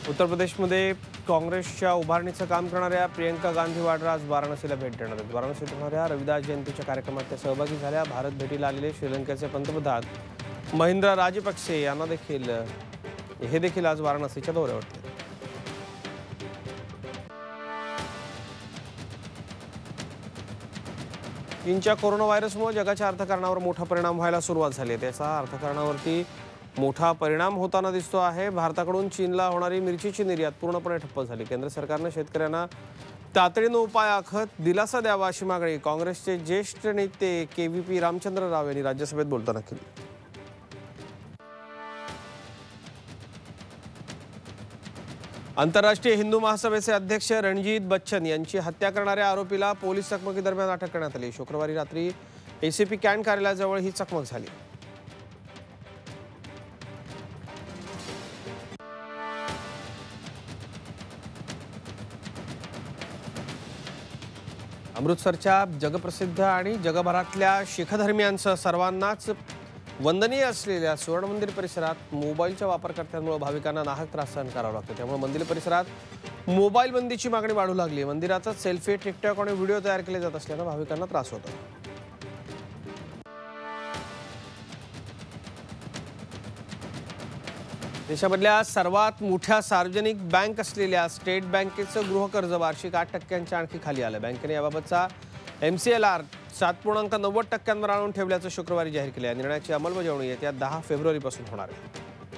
उत्तर प्रदेशमध्ये काँग्रेसच्या उभारणीचं काम करणाऱ्या प्रियंका गांधी वाड्रा आज वाराणसीला भेट देणार आहेत। वाराणसीत होणाऱ्या रविदास जयंतीच्या कार्यक्रमात त्या सहभागी झाल्या। भारत भेटीला आलेले श्रीलंकेचे पंतप्रधान महिंद्रा राजपक्षे यांना देखील आज वाराणसीच्या दौऱ्यावर होते। चीनच्या कोरोना व्हायरसमुळे जगाच्या अर्थकारणावर मोठा परिणाम व्हायला सुरुवात झाली आहे। त्याचा अर्थकारणावरती मोठा परिणाम होताना दिसतो आहे। भारताकडून चीनला होणारी मिरचीची निर्यात पूर्णपणे ठप्प झाली। केंद्र सरकारने शेतकऱ्यांना तातडीने उपाय आखत दिलासा द्यावा अशी मागणी काँग्रेसचे ज्येष्ठ नेते KVP रामचंद्र राव यांनी राज्यसभेत बोलताना केली। आंतरराष्ट्रीय हिंदू महासभेचे अध्यक्ष रणजीत बच्चन यांची हत्या करणाऱ्या आरोपीला पोलीस चकमकीदरम्यान अटक करण्यात आली। शुक्रवारी रात्री ACP कॅन्ट कार्यालयाजवळ ही चकमक झाली। अमृतसरच्या जगप्रसिद्ध आणि जगभरातल्या शीख धर्मियांसह सर्वांनाच वंदनीय असलेल्या सुवर्ण मंदिर परिसरात मोबाईलच्या वापरकर्त्यांमुळे भाविकांना नाहक त्रास सहन करावा लागतो। त्यामुळे मंदिर परिसरात मोबाईल बंदीची मागणी वाढू लागली। मंदिराचा सेल्फी, टिकटॉक आणि व्हिडिओ तयार केले जात असल्याने भाविकांना त्रास होतो। देशामधल्या सर्वात मोठ्या सार्वजनिक बँक असलेल्या स्टेट बँकेचं गृहकर्ज वार्षिक 8% आणखी खाली आलं। बँकेने याबाबतचा MCLR 7.90% आणून ठेवल्याचं शुक्रवारी जाहीर केलं। या निर्णयाची अंमलबजावणी येत्या 10 फेब्रुवारीपासून होणार आहे।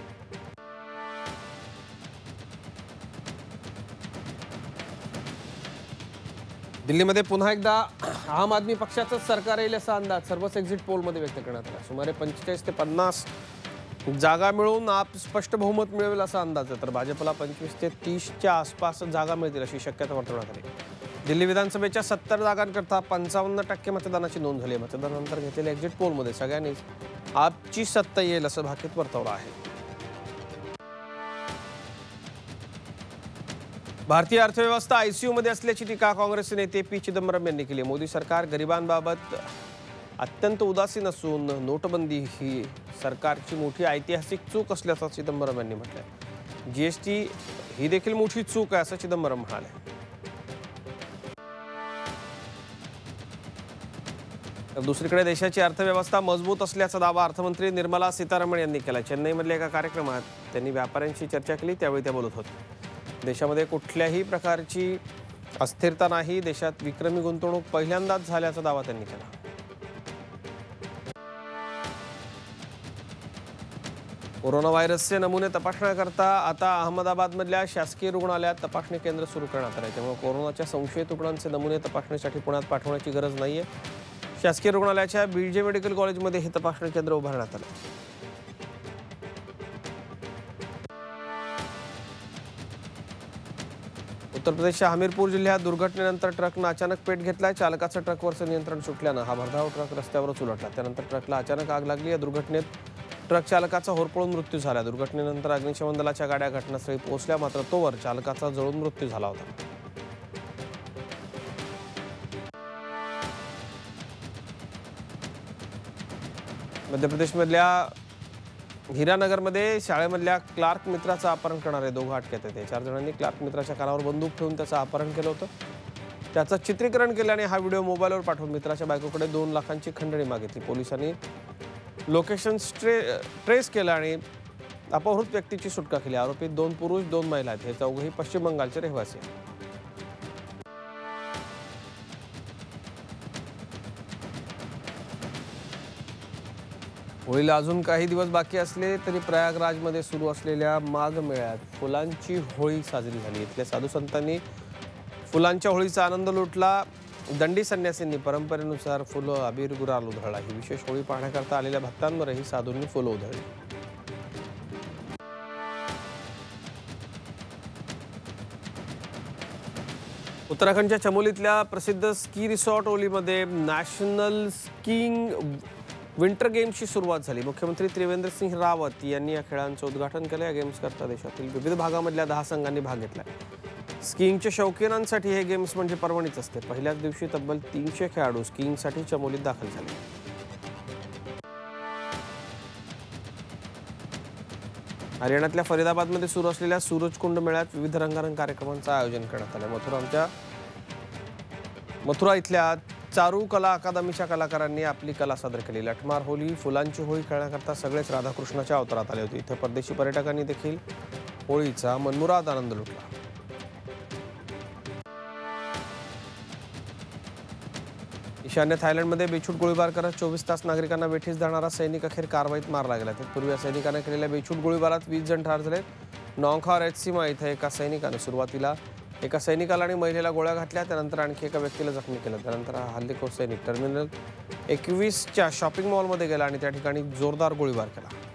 दिल्लीमध्ये पुन्हा एकदा आम आदमी पक्षाचं सरकार येईल असा अंदाज सर्वच एक्झिट पोलमध्ये व्यक्त करण्यात आला। सुमारे 45 ते 50 जागा मिळून आप स्पष्ट बहुमत मिळवेल असा अंदाज आहे, तर भाजपला 25 ते 30च्या आसपास जागा मिळतील अशी शक्यता वर्तवण्यात आली। दिल्ली विधानसभेच्या 70 जागांकरता 55% मतदानाची नोंद झाली। मतदानानंतर घेतलेल्या एक्झिट पोलमध्ये सगळ्यांनीच आपची सत्ता येईल असं भाकीत वर्तवलं आहे। भारतीय अर्थव्यवस्था ICU मध्ये असल्याची टीका काँग्रेसचे नेते P चिदंबरम यांनी केली। मोदी सरकार गरिबांबाबत अत्यंत उदासीन असून नोटबंदी ही सरकारची मोठी ऐतिहासिक चूक असल्याचं चिदंबरम यांनी म्हटलंय। GST ही देखील मोठी चूक आहे असं चिदंबरम म्हणाले। तर दुसरीकडे देशाची अर्थव्यवस्था मजबूत असल्याचा दावा अर्थमंत्री निर्मला सीतारामन यांनी केला। चेन्नईमधल्या एका कार्यक्रमात त्यांनी व्यापाऱ्यांशी चर्चा केली, त्यावेळी त्या बोलत होत्या। देशामध्ये कुठल्याही प्रकारची अस्थिरता नाही, देशात विक्रमी गुंतवणूक पहिल्यांदाच झाल्याचा दावा त्यांनी केला। कोरोना व्हायरसचे नमुने तपासण्याकरता आता अहमदाबादमधल्या शासकीय रुग्णालयात तपासणी केंद्र सुरू करण्यात आले। त्यामुळे कोरोनाच्या संशयित रुग्णांचे नमुने तपासणीसाठी पुण्यात पाठवण्याची गरज नाहीये। शासकीय रुग्णालयाच्या BJ मेडिकल कॉलेजमध्ये हे तपासणी केंद्र उभारण्यात आले। उत्तर प्रदेशच्या हमीरपूर जिल्ह्यात दुर्घटनेनंतर ट्रकनं अचानक पेट घेतलाय। चालकाचं ट्रकवरचं नियंत्रण सुटल्यानं हा भरधाव ट्रक रस्त्यावरच उलटला। त्यानंतर ट्रकला अचानक आग लागली। या दुर्घटनेत ट्रक चालकाचा होरपळून मृत्यू झाला। दुर्घटनेनंतर अग्निशमन दलाच्या गाड्या घटनास्थळी पोहोचल्या, मात्र तोवर चालकाचा जळून मृत्यू झाला होता। मध्य प्रदेशमधल्या हिरानगरमध्ये शाळेमधल्या क्लार्क मित्राचं अपहरण करणारे दोघं अटकेत आहेत। 4 जणांनी क्लार्क मित्राच्या कानावर बंदूक ठेवून त्याचं अपहरण केलं होतं। त्याचं चित्रीकरण केल्याने हा व्हिडिओ मोबाईलवर पाठवून मित्राच्या बायकोकडे 2 लाखांची खंडणी मागितली। पोलिसांनी लोकेशन ट्रेस केलं आणि अपहृत व्यक्तीची सुटका केली। आरोपी 2 पुरुष 2 महिला आहेत। हे चौघही पश्चिम बंगालचे रहिवासी आहेत। होळीला अजून काही दिवस बाकी असले तरी प्रयागराजमध्ये सुरू असलेल्या माघ मेळ्यात फुलांची होळी साजरी झाली। इथल्या साधू संतांनी फुलांच्या होळीचा आनंद लुटला। दंडी संन्यासींनी परंपरेनुसार फुलं, अबीर, गुलाल उधळला। ही विशेष होळी पाहण्याकरता आलेल्या भक्तांवरही साधूंनी फुलं उधळली। उत्तराखंडच्या चमोलीतल्या प्रसिद्ध स्की रिसॉर्ट ओलीमध्ये नॅशनल स्कीइंग विंटर गेम्सची सुरुवात झाली। मुख्यमंत्री त्रिवेंद्र सिंह रावत यांनी या खेळांचं उद्घाटन केलं। या गेम्सकरता देशातील विविध भागामधल्या 10 संघांनी भाग घेतलाय। स्कीइंगच्या शौकीनांसाठी हे गेम्स म्हणजे पर्वणीच असते। पहिल्याच दिवशी तब्बल 300 खेळाडू स्कीइंगसाठी चमोलीत दाखल झाले। हरियाणातल्या फरीदाबादमध्ये सुरू असलेल्या सूरजकुंड मेळ्यात विविध रंगारंग कार्यक्रमांचं आयोजन करण्यात आलं. मथुरा इथल्या चारू कला अकादमीच्या कलाकारांनी आपली कला सादर केली. लठमार होली, फुलांची होळी खेळण्याकरता सगळेच राधाकृष्णाच्या अवतारात आले होते. इथे परदेशी पर्यटकांनी देखील होळीचा मनमुराद आनंद लुटला. ईशान्य थायलंडमध्ये बेछूट गोळीबार करत 24 तास नागरिकांना वेठीस धरणारा सैनिक अखेर कारवाईत मारला गेला. तत्पूर्वी या सैनिकाने केलेल्या बेछूट गोळीबारात 20 जण ठार झाले. नॉंगखा रेत्सीमा इथे एका सैनिकाने सुरुवातीला एका सैनिकाला आणि महिलेला गोळ्या घातल्या. त्यानंतर आणखी एका व्यक्तीला जखमी केलं. त्यानंतर हा हल्लेखोर सैनिक टर्मिनल 21च्या शॉपिंग मॉलमध्ये गेला आणि त्या ठिकाणी जोरदार गोळीबार केला.